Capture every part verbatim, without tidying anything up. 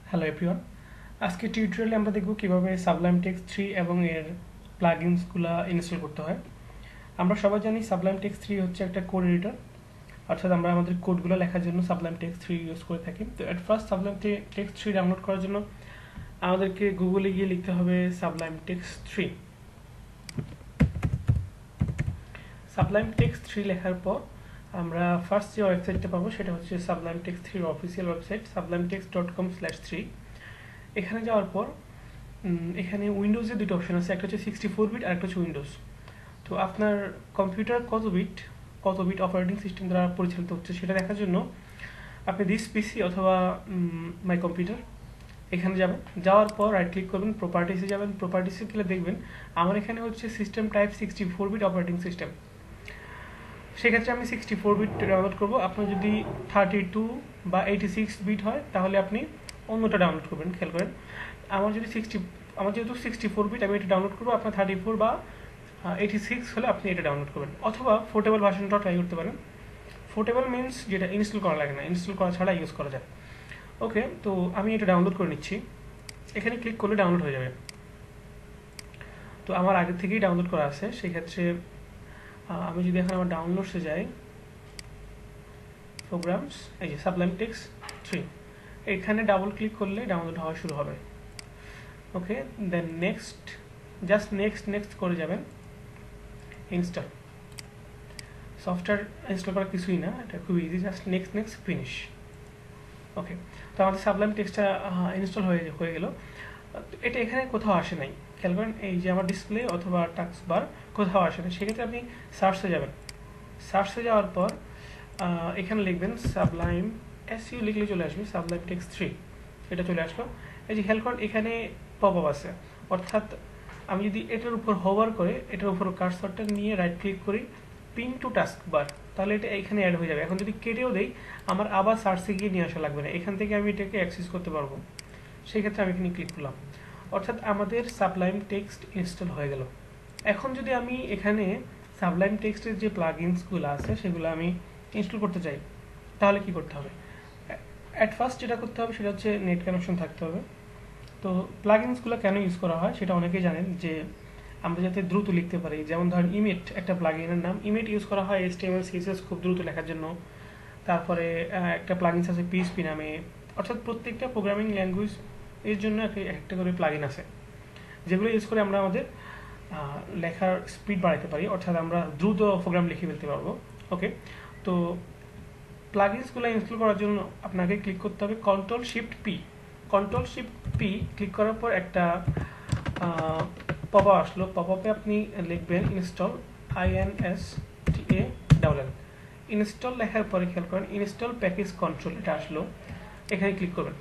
Hello everyone, আজকে টিউটোরিয়ালে আমরা দেখব কিভাবে সাবলাইম টেক্সট থ্রি এবং এর প্লাগইনসগুলো ইনস্টল করতে হয়। আমরা সবাই জানি সাবলাইম টেক্সট থ্রি হচ্ছে একটা কোড এডিটর, অর্থাৎ আমরা আমাদের কোডগুলো লেখার জন্য সাবলাইম টেক্সট থ্রি ইউজ করে থাকি। তো at first Sublime Text three download করার জন্য আমাদেরকে গুগলে গিয়ে লিখতে হবে Sublime Text three. Sublime Text three লেখার পর আমরা ফার্স্ট যে ওয়েবসাইটটা পাবো সেটা হচ্ছে সাবলাইম টেক্সট থ্রির official website Sublime Text dot com slash three. এখানে যাওয়ার পর এখানে উইন্ডোজে দুটো অপশন আছে, একটা হচ্ছে সিক্সটি ফোর বিট আর একটা হচ্ছে উইন্ডোজ। তো আপনার কম্পিউটার কত বিট কত বিট অপারেটিং সিস্টেম দ্বারা পরিচালিত হচ্ছে সেটা দেখার জন্য আপনি দিস পিসি অথবা মাই কম্পিউটার এখানে যাবেন। যাওয়ার পর রাইট ক্লিক করবেন, প্রপার্টিসে যাবেন। প্রপার্টিসে গেলে দেখবেন আমার এখানে হচ্ছে system type sixty four bit operating system. সেক্ষেত্রে আমি সিক্সটি ফোর বিট ডাউনলোড করবো। আপনার যদি থার্টি টু বা এইটি সিক্স বিট হয় তাহলে আপনি অন্যটা ডাউনলোড করবেন। খেয়াল করেন, আমার যদি সিক্সটি আমার যেহেতু সিক্সটি ফোর বিট আমি এটা ডাউনলোড করবো, আপনার থার্টি ফোর বা এইটি সিক্স হলে আপনি এটা ডাউনলোড করবেন, অথবা পোর্টেবল ভার্সনটাও ট্রাই করতে পারেন। পোর্টেবল মিনস যেটা ইনস্টল করা লাগে না, ইনস্টল করা ছাড়া ইউজ করা যায়। ওকে, তো আমি এটা ডাউনলোড করে নিচ্ছি। এখানে ক্লিক করলে ডাউনলোড হয়ে যাবে। তো আমার আগে থেকেই ডাউনলোড করা আছে, সেক্ষেত্রে আমি যদি এখন আমার ডাউনলোডসে যাই, প্রোগ্রামস, এই যে সাবলাইম টেক্সট থ্রি, এখানে ডাবল ক্লিক করলে ডাউনলোড হওয়া শুরু হবে। Okay, then next, just next next করে যাবেন। ইনস্টল সফটওয়্যার ইনস্টল করা কিছুই না, এটা খুব easy, just next next finish. Okay, তো আমাদের সাবলাইম টেক্সটটা ইনস্টল হয়ে হয়ে গেল। এটা এখানে কোথাও আসে নাই, খেয়াল করেন, এই যে আমার ডিসপ্লে অথবা টাস্ক বার কোথাও আসে না। সেক্ষেত্রে আপনি সার্চে যাবেন। সার্চে যাওয়ার পর এখানে লিখবেন সাবলাইম, এস ইউ লিখলে চলে আসবে সাবলাইম টেক্সট থ্রি, এটা চলে আসলো। এই যে খেয়াল করেন এখানে পপ আপ আছে, অর্থাৎ আমি যদি এটার উপর হোভার করে এটার উপর কার্সরটা নিয়ে রাইট ক্লিক করি, পিন টু টাস্ক বার, তাহলে এটা এখানে অ্যাড হয়ে যাবে। এখন যদি কেটেও দেই আমার আবার সার্চে গিয়ে নিয়ে আসা লাগবে না, এখান থেকে আমি এটাকে অ্যাক্সেস করতে পারবো। সেই ক্ষেত্রে আমি এখানে ক্লিক করলাম, অর্থাৎ আমাদের সাবলাইম টেক্সট ইনস্টল হয়ে গেল। এখন যদি আমি এখানে সাবলাইম টেক্সটের যে প্লাগইনসগুলো আছে সেগুলো আমি ইনস্টল করতে চাই, তাহলে কি করতে হবে? অ্যাট ফার্স্ট যেটা করতে হবে সেটা হচ্ছে নেট কানেকশন থাকতে হবে। তো প্লাগইনসগুলো কেন ইউজ করা হয় সেটা অনেকেই জানেন, যে আমরা যাতে দ্রুত লিখতে পারি। যেমন ধরেন ইমেট একটা প্লাগইনের নাম, ইমেট ইউজ করা হয় এইচটিএমএল সিএসএস খুব দ্রুত লেখার জন্য। তারপরে একটা প্লাগইনস আছে পিএইচপি নামে, অর্থাৎ প্রত্যেকটা প্রোগ্রামিং ল্যাঙ্গুয়েজ এর জন্য একটা করে প্লাগইন আছে, যেগুলো ইউজ করে আমরা আমাদের লেখার স্পিড বাড়াতে পারি, অর্থাৎ আমরা দ্রুত প্রোগ্রাম লিখে ফেলতে পারবো। ওকে, তো প্লাগইনসগুলো ইনস্টল করার জন্য আপনাকে ক্লিক করতে হবে control shift P. Control shift P click করার পর একটা পপ আপ আসলো। পপ আপে আপনি লিখবেন install, I N S T A double L. ইনস্টল লেখার পরে খেয়াল করেন ইনস্টল প্যাকেজ কন্ট্রোল, এটা আসলো, এখানে ক্লিক করবেন।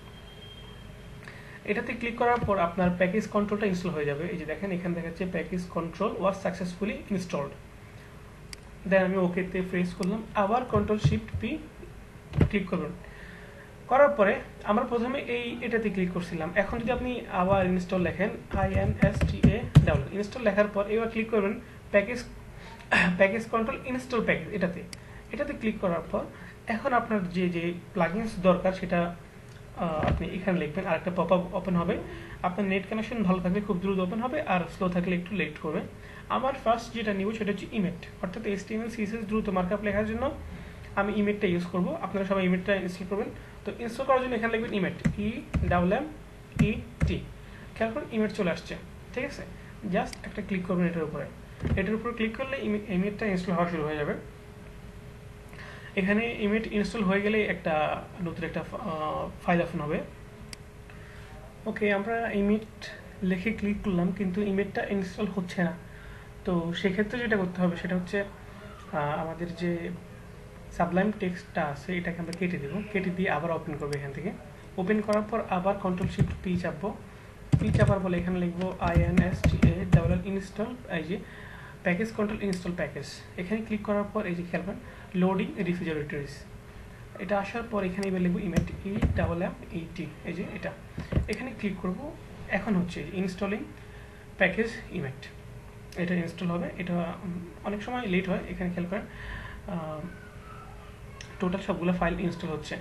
এটাতে ক্লিক করার পর আপনার প্যাকেজ কন্ট্রোলটা ইনস্টল হয়ে যাবে। এই যে দেখেন এখানে দেখাচ্ছে package control was successfully installed. Then আমি ওকেতে প্রেস করলাম, আবার কন্ট্রোল শিফট পি ক্লিক করবেন। করার পরে আমরা প্রথমে এই এটাতে ক্লিক করছিলাম, এখন যদি আপনি আবার ইনস্টল লেখেন, I N S T A double, install লেখার পর এবার ক্লিক করবেন package package control install package, এটাতে এটাতে ক্লিক করার পর এখন আপনার যে যে প্লাগইনস দরকার সেটা আপনি এখানে লিখবেন, আর একটা পপ আপ ওপেন হবে। আপনার নেট কানেকশন ভালো থাকলে খুব দ্রুত ওপেন হবে, আর স্লো থাকলে একটু লেট করবে। আমার ফার্স্ট যেটা নিব সেটা হচ্ছে ইমেট, অর্থাৎ এইচটিএমএল সিএসএস দ্রুত মার্কআপ লেখার জন্য আমি ইমেটটা ইউজ করব। আপনারা সবাই ইমেটটা ইনস্টল করবেন। তো ইনস্টল করার জন্য এখানে লিখবেন ইমেট, ই ডাবল এম ই টি। খেয়াল করুন ইমেট চলে আসছে, ঠিক আছে। জাস্ট একটা ক্লিক করবেন এটার উপরে, এটার উপরে ক্লিক করলে ইমেটটা ইনস্টল হওয়া শুরু হয়ে যাবে। এখানে ইমেট ইনস্টল হয়ে গেলে একটা নতুন একটা ফাইল ওপেন হবে। ওকে, আমরা ইমেট লিখে ক্লিক করলাম, কিন্তু ইমেটটা ইনস্টল হচ্ছে না। তো সেক্ষেত্রে যেটা করতে হবে সেটা হচ্ছে আমাদের যে সাবলাইম টেক্সটটা আছে এটাকে আমরা কেটে দেবো, কেটে দিয়ে আবার ওপেন করবো। এখান থেকে ওপেন করার পর আবার কন্ট্রোল শিফট পি চাপবো। পি চাপার বলে এখানে লিখবো I N S T A double L install, এই যে প্যাকেজ কন্ট্রোল ইনস্টল প্যাকেজ। এখানে ক্লিক করার পর এই যে খেয়াল করেন লোডিং রেফ্রিজারেটরিজ, এটা আসার পর এখানে এবার লিখবো ইমেট, ই ডাবল এম ই টি, এই যে এটা। এখানে ক্লিক করব, এখন হচ্ছে ইনস্টলিং প্যাকেজ ইমেট, এটা ইনস্টল হবে। এটা অনেক সময় লেট হয়, এখানে খেয়াল করেন টোটাল সবগুলো ফাইল ইনস্টল হচ্ছে।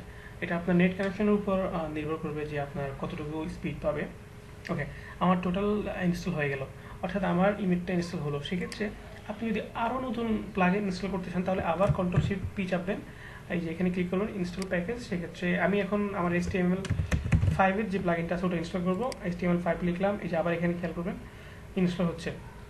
এটা আপনার নেট কানেকশনের উপর নির্ভর করবে যে আপনার কতটুকু স্পিড পাবে। ওকে, আমার টোটাল ইনস্টল হয়ে গেল, অর্থাৎ আমার ইমেজটা ইনস্টল হলো। সেক্ষেত্রে আপনি যদি আরও নতুন প্লাগইন ইনস্টল করতে চান তাহলে আবার কন্ট্রোল শিফট পি চাপবেন, এই যে এখানে ক্লিক করবেন ইনস্টল প্যাকেজ। সেক্ষেত্রে আমি এখন আমার এইচ টি এম এল ফাইভের যে প্লাগইনটা আছে ওটা ইনস্টল করবো। H T M L five লিখলাম, এই যে আবার এখানে খেয়াল করবেন ইনস্টল হচ্ছে।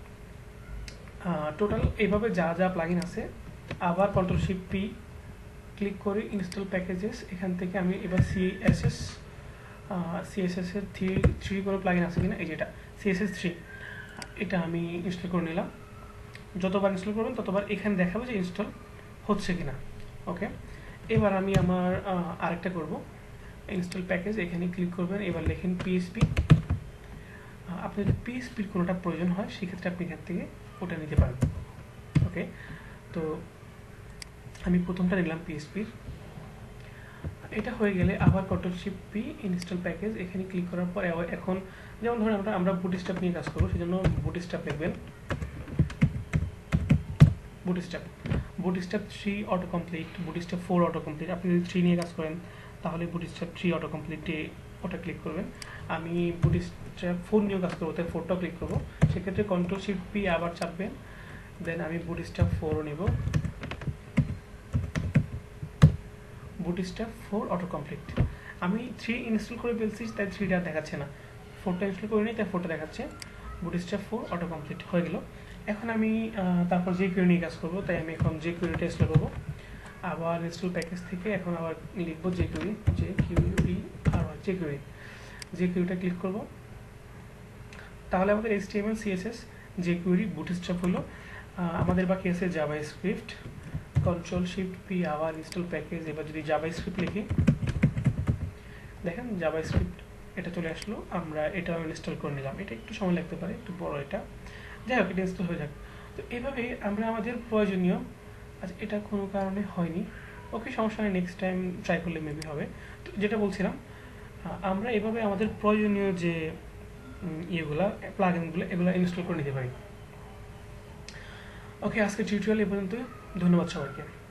টোটাল এইভাবে যা যা প্লাগইন আছে আবার কন্ট্রোল শিফট পি ক্লিক করে ইনস্টল প্যাকেজেস, এখান থেকে আমি এবার সিএসএস সিএসএস এর থ্রি থ্রি কোনো প্লাগইন আছে কিনা, এই যেটা সিএসএস থ্রি, এটা আমি ইনস্টল করে নিলাম। যতবার ইনস্টল করবেন ততবার এখানে দেখাবে যে ইনস্টল হচ্ছে কিনা। ওকে, এবার আমি আমার আরেকটা করব, ইনস্টল প্যাকেজ, এখানে ক্লিক করবেন, এবার লেখেন পিএসপি। আপনি যদি পিএসপির কোনোটা প্রয়োজন হয় সেক্ষেত্রে আপনি এখান থেকে ওটা নিতে পারেন। ওকে, তো আমি প্রথমটা নিলাম পিএসপির। এটা হয়ে গেলে আবার control shift P install package, এখানে ক্লিক করার পর এখন যেমন ধরুন আমরা আমরা বুটস্ট্র্যাপ নিয়ে কাজ করবো, সেজন্য বুটস্ট্র্যাপ লিখবেন, Bootstrap Bootstrap three autocomplete, Bootstrap four autocomplete. আপনি যদি থ্রি নিয়ে কাজ করেন তাহলে বুটস্ট্র্যাপ থ্রি অটো কমপ্লিটে ওটা ক্লিক করবেন। আমি বুটস্ট্র্যাপ ফোর নিয়েও কাজ করবো, তাই ফোরটাও ক্লিক করবো। সেক্ষেত্রে কন্ট্রোল শিফট পি আবার চাপবেন, দেন আমি বুটস্ট্র্যাপ ফোরও নেব, বুটস্ট্র্যাপ ফোর অটো কমপ্লিট। আমি থ্রি ইনস্টল করে ফেলছি তাই থ্রিটা দেখাচ্ছে না, ফোরটা ইনস্টল করে নিই তাই ফোরটা দেখাচ্ছে। বুটস্ট্র্যাপ ফোর অটো কমপ্লিট হয়ে গেল। এখন আমি তারপর যে কিউ নিয়ে কাজ করবো, তাই আমি এখন যে কিউরিটা ইনস্টল করবো। আবার ইনস্টল প্যাকেজ থেকে এখন আবার লিখবো যে কিউরি, যে কিউরি আর যে কিউরি, যে কিউরিটা ক্লিক করবো। তাহলে আমাদের H T M L CSS jQuery Bootstrap হলো। আমাদের বাকি আছে জাভাস্ক্রিপ্ট, কন্ট্রোল শিফট পি আবার ইনস্টল প্যাকেজ। এবার যদি জাভাস্ক্রিপ্ট লিখি, দেখেন জাভাস্ক্রিপ্ট এটা চলে আসলো, আমরা এটাও ইনস্টল করে নিলাম। এটা একটু সময় লাগতে পারে, একটু বড় এটা, যাই হোক এটা ইনস্টল হয়ে যাক। তো এইভাবে আমরা আমাদের প্রয়োজনীয়, আচ্ছা এটা কোনো কারণে হয়নি, ওকে সমস্যা নেই, নেক্সট টাইম ট্রাই করলে মেবি হবে। তো যেটা বলছিলাম, আমরা এভাবে আমাদের প্রয়োজনীয় যে ইয়েগুলা প্লাগইনগুলো এগুলো ইনস্টল করে নিতে পারি। ওকে, আজকে টিউটোরিয়াল এ পর্যন্ত, ধন্যবাদ সবাইকে।